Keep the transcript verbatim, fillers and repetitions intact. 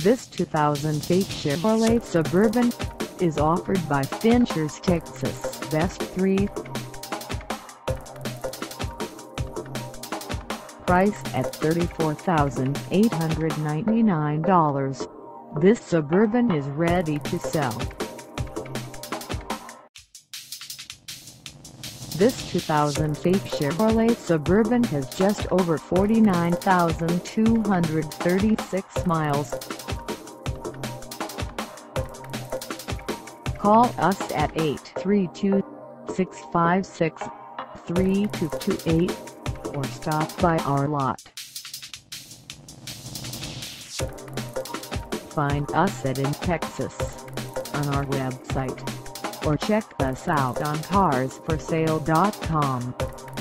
This two thousand eight Chevrolet Suburban is offered by Finchers Texas Best three. Priced at thirty-four thousand eight hundred ninety-nine dollars, this Suburban is ready to sell. This two thousand eight Chevrolet Suburban has just over forty-nine thousand two hundred thirty-six miles. Call us at eight three two, six five six, three two two eight or stop by our lot. Find us at in Texas on our website, or check us out on cars for sale dot com.